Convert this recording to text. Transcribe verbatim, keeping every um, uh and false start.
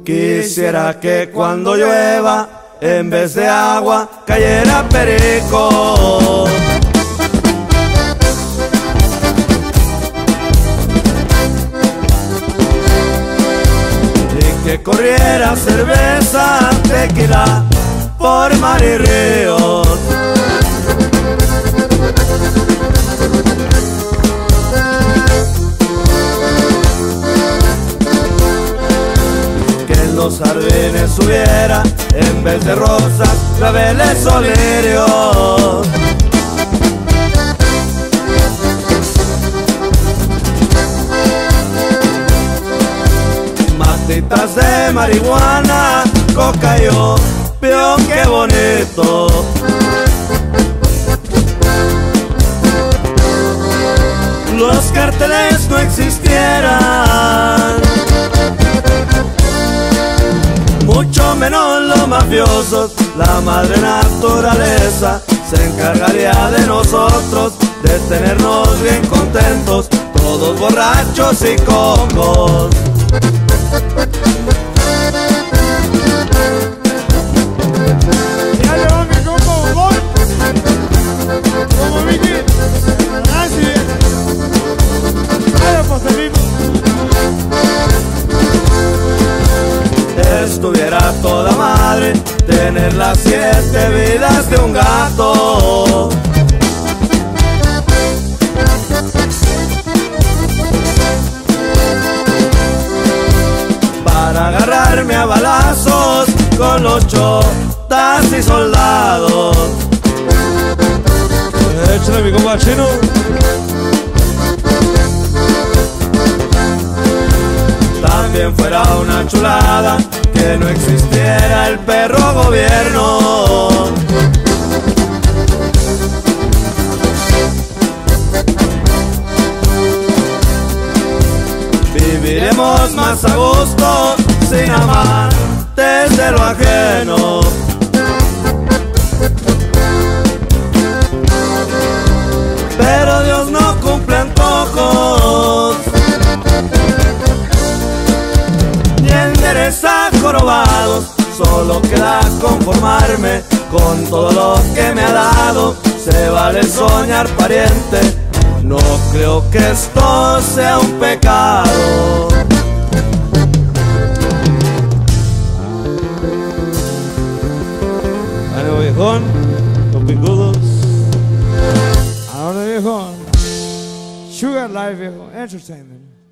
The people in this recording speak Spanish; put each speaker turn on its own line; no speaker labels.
Quisiera que cuando llueva, en vez de agua, cayera perico. Y que corriera cerveza, tequila, por mar y ríos. Los jardines hubiera, en vez de rosas, claveles o lirios. Matitas de marihuana, coca y opio, qué bonito. Los carteles no existieran, mucho menos los mafiosos. La madre naturaleza se encargaría de nosotros, de tenernos bien contentos, todos borrachos y congos.
Ya le va mi compa Bobón, como Vicky, así es. Vaya pastelito.
Estuviera toda madre tener las siete vidas de un gato. Para agarrarme a balazos con los chotas y soldados.
Échale mi compa Chino.
También fuera una chulada que no existiera el perro gobierno. Viviremos más a gusto sin amantes de lo ajeno. Pero Dios no cumple antojos, a jorobados. Solo queda conformarme con todo lo que me ha dado. Se vale soñar, pariente, no creo que esto sea un pecado.
Ánimo viejón, los picudos. Ahora viejón, Sugar Life viejo, Entertainment.